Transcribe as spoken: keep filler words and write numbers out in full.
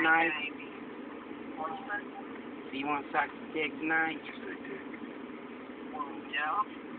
tonight? So you want to suck some dick tonight? Yeah.